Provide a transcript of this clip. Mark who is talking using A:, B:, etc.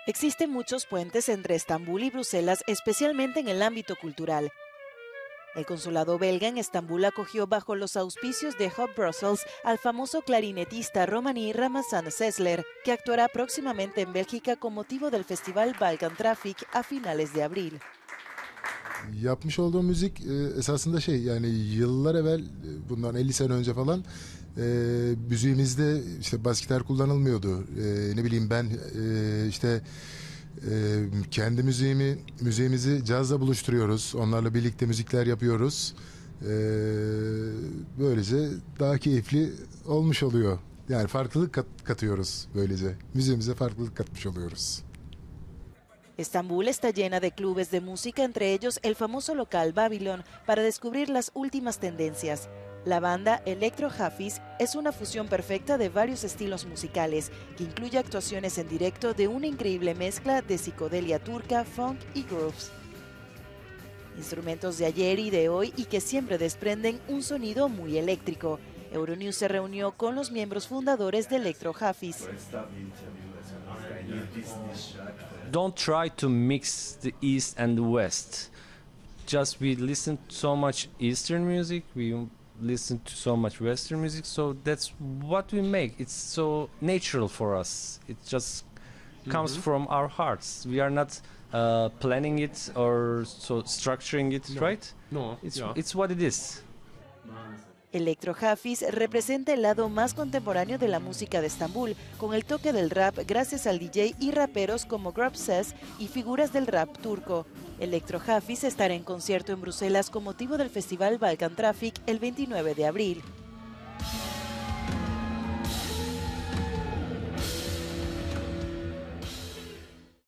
A: Existen muchos puentes entre Estambul y Bruselas, especialmente en el ámbito cultural. El consulado belga en Estambul acogió bajo los auspicios de Hub Brussels al famoso clarinetista romaní Ramazan Sesler, que actuará próximamente en Bélgica con motivo del festival Balkan Traffic a finales de abril.
B: Yapmış olduğum müzik esasında yani yıllar evvel bundan 50 sene önce falan müziğimizde işte bas gitar kullanılmıyordu. Ne bileyim ben işte kendi müziğimizi cazla buluşturuyoruz. Onlarla birlikte müzikler yapıyoruz. Böylece daha keyifli olmuş oluyor. Yani farklılık katıyoruz böylece. Müziğimize farklılık katmış oluyoruz.
A: Estambul está llena de clubes de música, entre ellos el famoso local Babylon, para descubrir las últimas tendencias. La banda Electro Hafiz es una fusión perfecta de varios estilos musicales, que incluye actuaciones en directo de una increíble mezcla de psicodelia turca, funk y grooves. Instrumentos de ayer y de hoy y que siempre desprenden un sonido muy eléctrico. Euronews se reunió con los miembros fundadores de Electro Hafiz.
C: Don't try to mix the East and the West. Just we listen to so much Eastern music, we listen to so much Western music, so that's what we make. It's so natural for us. It just comes from our hearts. We are not planning it or so structuring it, right?
D: No,
C: it's what it is.
A: Electro Hafiz representa el lado más contemporáneo de la música de Estambul, con el toque del rap gracias al DJ y raperos como Grubses y figuras del rap turco. Electro Hafiz estará en concierto en Bruselas con motivo del festival Balkan Traffic el 29 de abril.